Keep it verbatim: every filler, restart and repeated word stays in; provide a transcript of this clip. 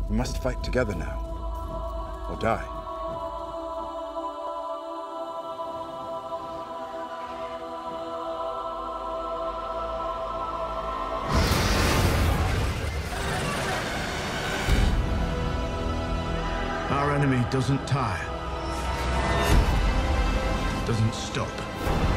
We must fight together now, or die. Our enemy doesn't tire, doesn't stop.